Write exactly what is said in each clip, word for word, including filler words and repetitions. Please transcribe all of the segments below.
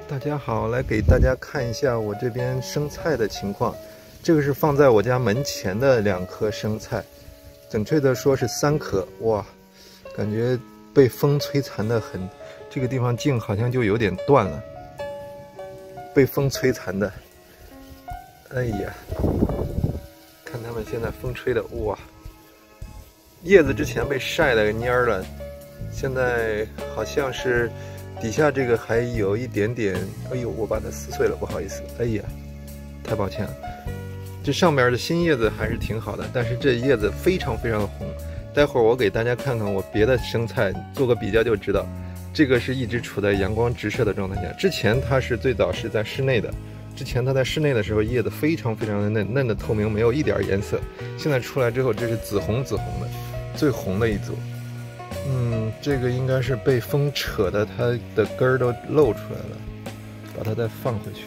大家好，来给大家看一下我这边生菜的情况。这个是放在我家门前的两棵生菜，准确的说是三棵。哇，感觉被风摧残的很，这个地方茎好像就有点断了，被风摧残的。哎呀，看它们现在风吹的，哇，叶子之前被晒的蔫儿了，现在好像是。 底下这个还有一点点，哎呦，我把它撕碎了，不好意思。哎呀，太抱歉了。这上面的新叶子还是挺好的，但是这叶子非常非常的红。待会儿我给大家看看我别的生菜，做个比较就知道。这个是一直处在阳光直射的状态下，之前它是最早是在室内的，之前它在室内的时候叶子非常非常的嫩，嫩的透明，没有一点颜色。现在出来之后，这是紫红紫红的，最红的一组。 嗯，这个应该是被风扯的，它的根儿都露出来了，把它再放回去。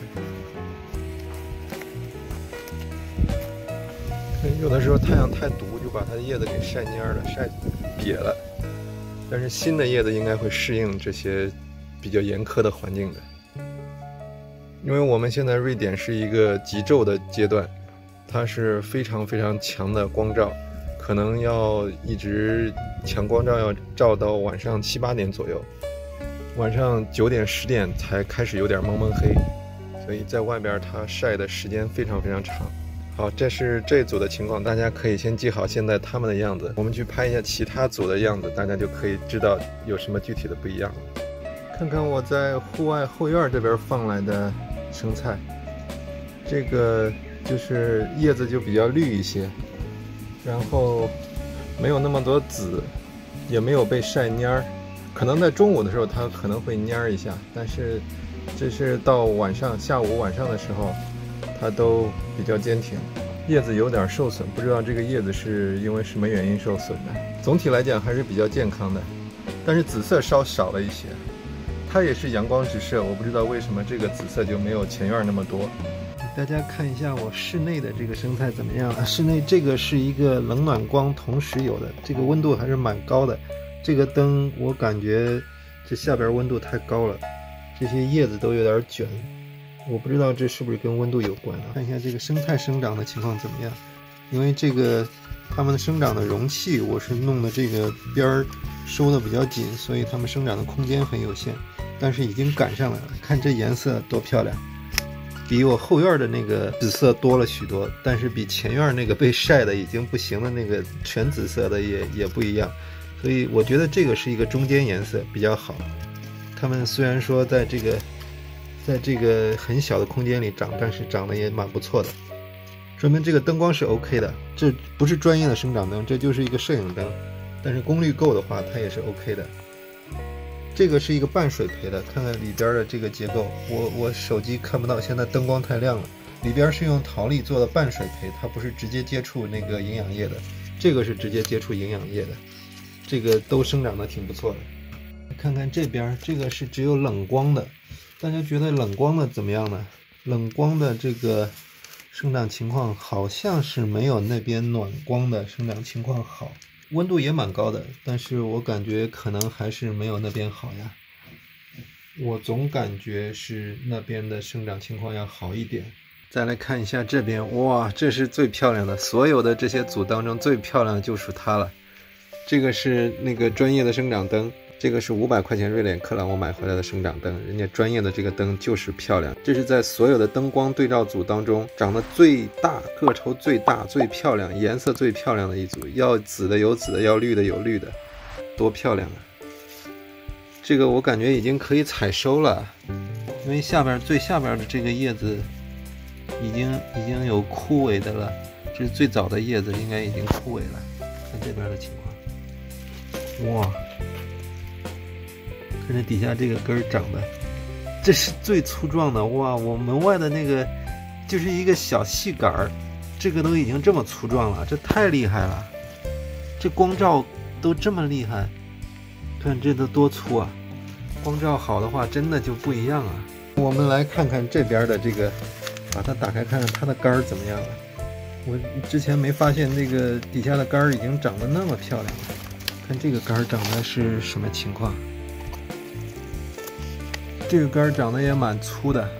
有的时候太阳太毒，就把它的叶子给晒蔫了、晒瘪了。但是新的叶子应该会适应这些比较严苛的环境的，因为我们现在瑞典是一个极昼的阶段，它是非常非常强的光照。 可能要一直强光照，要照到晚上七八点左右，晚上九点十点才开始有点蒙蒙黑，所以在外边它晒的时间非常非常长。好，这是这组的情况，大家可以先记好现在它们的样子。我们去拍一下其他组的样子，大家就可以知道有什么具体的不一样了。看看我在户外后院这边放来的生菜，这个就是叶子就比较绿一些。 然后没有那么多籽，也没有被晒蔫儿，可能在中午的时候它可能会蔫儿一下，但是这是到晚上、下午、晚上的时候，它都比较坚挺。叶子有点受损，不知道这个叶子是因为什么原因受损的。总体来讲还是比较健康的，但是紫色稍少了一些。它也是阳光直射，我不知道为什么这个紫色就没有前院那么多。 大家看一下我室内的这个生态怎么样？室内这个是一个冷暖光同时有的，这个温度还是蛮高的。这个灯我感觉这下边温度太高了，这些叶子都有点卷，我不知道这是不是跟温度有关啊？看一下这个生态生长的情况怎么样？因为这个它们生长的容器我是弄的这个边儿收的比较紧，所以它们生长的空间很有限，但是已经赶上来了。看这颜色多漂亮！ 比我后院的那个紫色多了许多，但是比前院那个被晒的已经不行的那个全紫色的也也不一样，所以我觉得这个是一个中间颜色比较好。它们虽然说在这个在这个很小的空间里长，但是长得也蛮不错的，说明这个灯光是 OK 的。这不是专业的生长灯，这就是一个摄影灯，但是功率够的话，它也是 OK 的。 这个是一个半水培的，看看里边的这个结构，我我手机看不到，现在灯光太亮了。里边是用陶粒做的半水培，它不是直接接触那个营养液的，这个是直接接触营养液的，这个都生长得挺不错的。看看这边，这个是只有冷光的，大家觉得冷光的怎么样呢？冷光的这个生长情况好像是没有那边暖光的生长情况好。 温度也蛮高的，但是我感觉可能还是没有那边好呀。我总感觉是那边的生长情况要好一点。再来看一下这边，哇，这是最漂亮的，所有的这些组当中最漂亮的就属它了。这个是那个专业的生长灯。 这个是五百块钱瑞典克朗我买回来的生长灯，人家专业的这个灯就是漂亮。这是在所有的灯光对照组当中长得最大、个头最大、最漂亮、颜色最漂亮的一组。要紫的有紫的，要绿的有绿的，多漂亮啊！这个我感觉已经可以采收了，因为下边最下边的这个叶子已经已经有枯萎的了，这是最早的叶子，应该已经枯萎了。看这边的情况，哇！ 看这底下这个根儿长的，这是最粗壮的哇！我门外的那个就是一个小细杆儿，这个都已经这么粗壮了，这太厉害了！这光照都这么厉害，看这都多粗啊！光照好的话，真的就不一样啊！我们来看看这边的这个，把它打开看看它的杆儿怎么样了。我之前没发现那个底下的杆儿已经长得那么漂亮了，看这个杆儿长得是什么情况？ 这个杆长得也蛮粗的，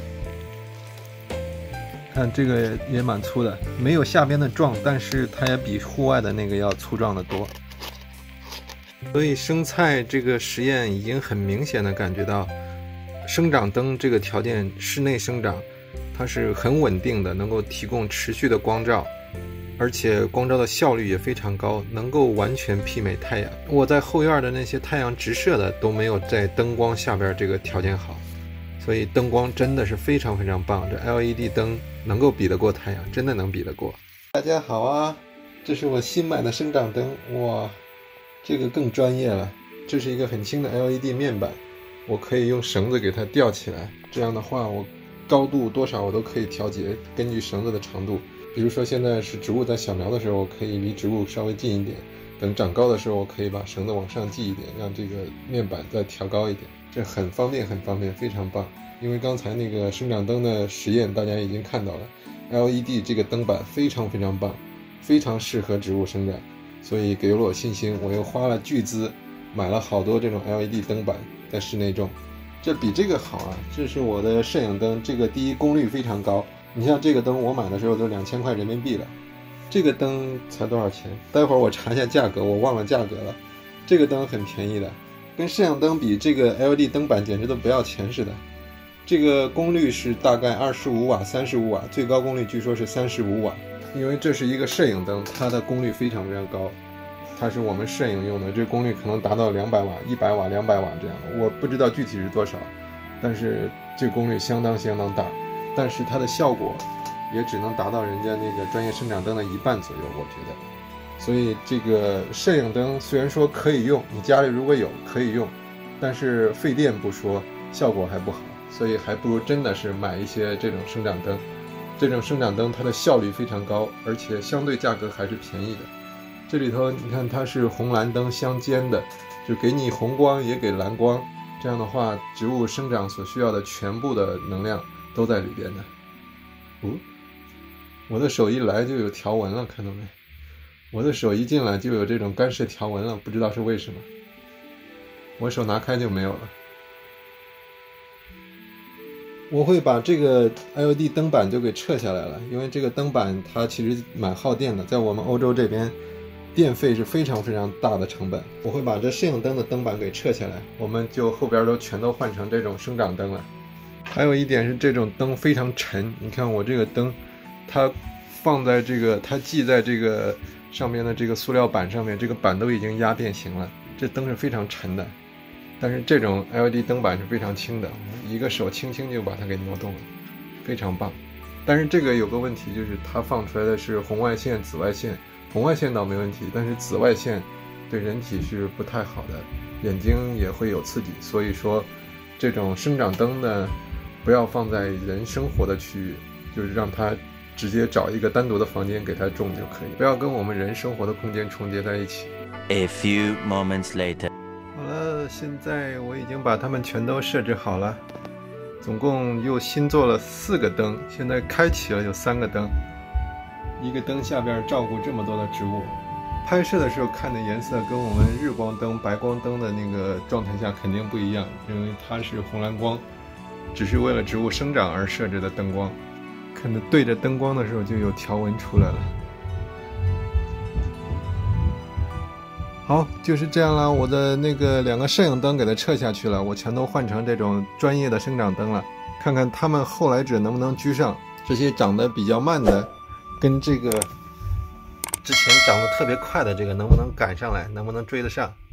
看这个也蛮粗的，没有下边的壮，但是它也比户外的那个要粗壮得多。所以生菜这个实验已经很明显的感觉到，生长灯这个条件，室内生长，它是很稳定的，能够提供持续的光照。而且光照的效率也非常高，能够完全媲美太阳。我在后院的那些太阳直射的都没有在灯光下边这个条件好，所以灯光真的是非常非常棒。这 L E D 灯能够比得过太阳，真的能比得过。大家好啊，这是我新买的生长灯，哇，这个更专业了。这是一个很轻的 L E D 面板，我可以用绳子给它吊起来，这样的话我高度多少我都可以调节，根据绳子的长度。比如说现在是植物在小苗的时候，我可以离植物稍微近一点，等长高的时候我可以把绳子往上系一点，让这个面板再调高一点，这很方便很方便，非常棒。因为刚才那个生长灯的实验大家已经看到了， L E D 这个灯板非常非常棒，非常适合植物生长，所以给了我信心。我又花了巨资买了好多这种 L E D 灯板在室内种，这比这个好啊。这是我的摄影灯，这个第一功率非常高，你像这个灯我买的时候都两千块人民币了，这个灯才多少钱？待会儿我查一下价格，我忘了价格了。这个灯很便宜的，跟摄像灯比，这个 L E D 灯板简直都不要钱似的。这个功率是大概二十五瓦、三十五瓦，最高功率据说是三十五瓦。因为这是一个摄影灯，它的功率非常非常高，它是我们摄影用的，这功率可能达到两百瓦、一百瓦、两百瓦这样的，我不知道具体是多少，但是这功率相当相当大。但是它的效果也只能达到人家那个专业生长灯的一半左右，我觉得。所以这个摄影灯虽然说可以用，你家里如果有可以用，但是费电不说，效果还不好，所以还不如真的是买一些这种生长灯。这种生长灯它的效率非常高，而且相对价格还是便宜的。这里头你看它是红蓝灯相间的，就给你红光也给蓝光，这样的话植物生长所需要的全部的能量都在里边的。哦，我的手一来就有条纹了，看到没？我的手一进来就有这种干涉条纹了，不知道是为什么。我手拿开就没有了。我会把这个 L E D 灯板就给撤下来了，因为这个灯板它其实蛮耗电的，在我们欧洲这边电费是非常非常大的成本。我会把这摄影灯的灯板给撤下来，我们就后边都全都换成这种生长灯了。还有一点是这种灯非常沉，你看我这个灯它放在这个它系在这个上面的这个塑料板上面，这个板都已经压变形了，这灯是非常沉的。但是这种 L E D 灯板是非常轻的，一个手轻轻就把它给挪动了，非常棒。但是这个有个问题，就是它放出来的是红外线、紫外线，红外线倒没问题，但是紫外线对人体是不太好的，眼睛也会有刺激。所以说这种生长灯呢，不要放在人生活的区域，就是让它直接找一个单独的房间给它种就可以，不要跟我们人生活的空间重叠在一起。 A few moments later。 好了，现在我已经把它们全都设置好了，总共又新做了四个灯，现在开启了有三个灯，一个灯下边照顾这么多的植物。拍摄的时候看的颜色跟我们日光灯、白光灯的那个状态下肯定不一样，因为它是红蓝光，只是为了植物生长而设置的灯光。看着对着灯光的时候就有条纹出来了。好，就是这样了。我的那个两个摄影灯给它撤下去了，我全都换成这种专业的生长灯了。看看他们后来者能不能居上，这些长得比较慢的跟这个之前长得特别快的这个能不能赶上来，能不能追得上。